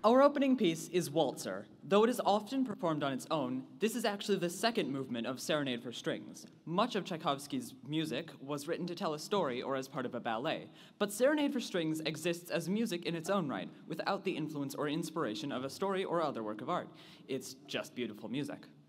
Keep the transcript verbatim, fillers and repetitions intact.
Our opening piece is Waltzer. Though it is often performed on its own, this is actually the second movement of Serenade for Strings. Much of Tchaikovsky's music was written to tell a story or as part of a ballet, but Serenade for Strings exists as music in its own right, without the influence or inspiration of a story or other work of art. It's just beautiful music.